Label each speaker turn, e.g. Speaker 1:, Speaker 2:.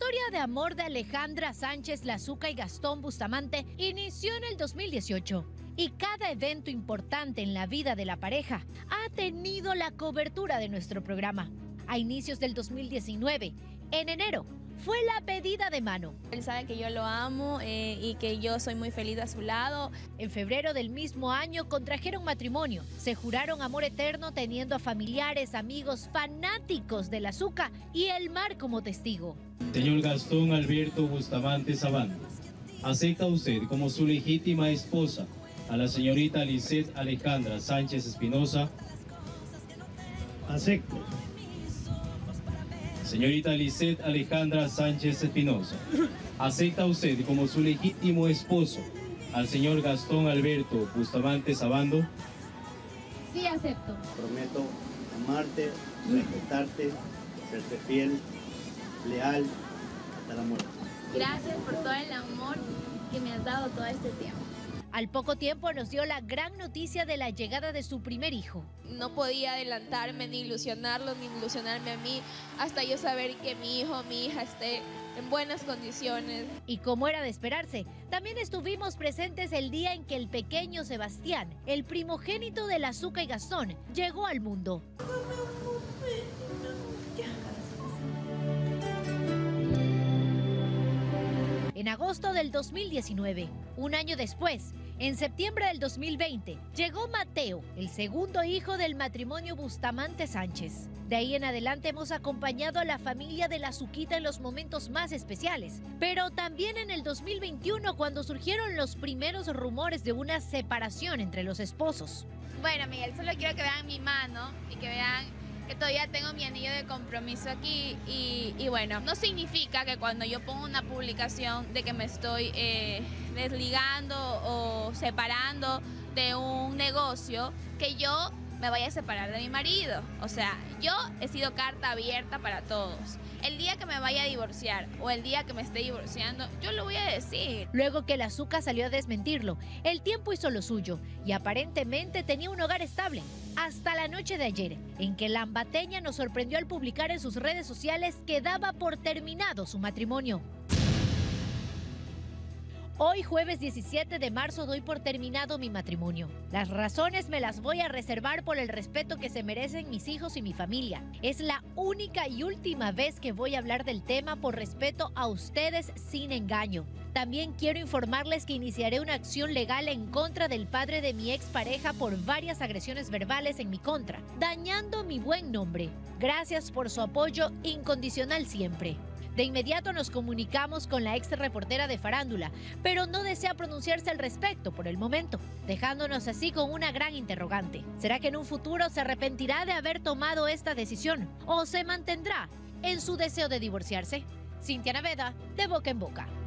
Speaker 1: historia de amor de Alejandra Sánchez Lazuca y Gastón Bustamante inició en el 2018 y cada evento importante en la vida de la pareja ha tenido la cobertura de nuestro programa. A inicios del 2019, en enero, fue la pedida de mano.
Speaker 2: Él sabe que yo lo amo y que yo soy muy feliz a su lado.
Speaker 1: En febrero del mismo año contrajeron matrimonio. Se juraron amor eterno teniendo a familiares, amigos, fanáticos de Lazuca y el mar como testigo.
Speaker 3: Señor Gastón Alberto Bustamante Sabando, ¿acepta usted como su legítima esposa a la señorita Lisette Alejandra Sánchez Espinosa?
Speaker 4: Acepto.
Speaker 3: Señorita Lisette Alejandra Sánchez Espinosa, ¿acepta usted como su legítimo esposo al señor Gastón Alberto Bustamante Sabando?
Speaker 5: Sí, acepto.
Speaker 4: Prometo amarte, respetarte, serte fiel, leal hasta la muerte.
Speaker 5: Gracias por todo el amor que me has dado todo este tiempo.
Speaker 1: Al poco tiempo nos dio la gran noticia de la llegada de su primer hijo.
Speaker 2: No podía adelantarme ni ilusionarlo ni ilusionarme a mí hasta yo saber que mi hijo, mi hija esté en buenas condiciones.
Speaker 1: Y como era de esperarse, también estuvimos presentes el día en que el pequeño Sebastián, el primogénito de Lazuca y Gastón, llegó al mundo. En agosto del 2019, un año después, en septiembre del 2020, llegó Mateo, el segundo hijo del matrimonio Bustamante Sánchez. De ahí en adelante hemos acompañado a la familia de Lazuquita en los momentos más especiales, pero también en el 2021 cuando surgieron los primeros rumores de una separación entre los esposos.
Speaker 6: Bueno, Miguel, solo quiero que vean mi mano y que vean que todavía tengo mi anillo de compromiso aquí y bueno, no significa que cuando yo pongo una publicación de que me estoy desligando o separando de un negocio, que yo me vaya a separar de mi marido. O sea, yo he sido carta abierta para todos. El día que me vaya a divorciar o el día que me esté divorciando, yo lo voy a decir.
Speaker 1: Luego que Lazuca salió a desmentirlo, el tiempo hizo lo suyo y aparentemente tenía un hogar estable. Hasta la noche de ayer, en que la ambateña nos sorprendió al publicar en sus redes sociales que daba por terminado su matrimonio. Hoy, jueves 17 de marzo, doy por terminado mi matrimonio. Las razones me las voy a reservar por el respeto que se merecen mis hijos y mi familia. Es la única y última vez que voy a hablar del tema por respeto a ustedes sin engaño. También quiero informarles que iniciaré una acción legal en contra del padre de mi expareja por varias agresiones verbales en mi contra, dañando mi buen nombre. Gracias por su apoyo incondicional siempre. De inmediato nos comunicamos con la ex reportera de Farándula, pero no desea pronunciarse al respecto por el momento, dejándonos así con una gran interrogante. ¿Será que en un futuro se arrepentirá de haber tomado esta decisión o se mantendrá en su deseo de divorciarse? Cintia Naveda, de Boca en Boca.